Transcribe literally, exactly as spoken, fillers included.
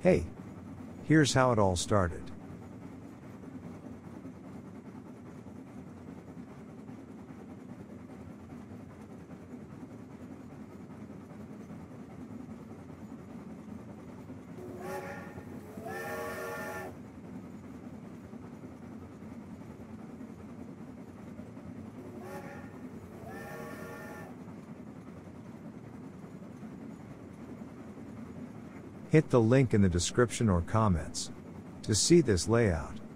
Hey, here's how it all started. Hit the link in the description or comments to see this layout.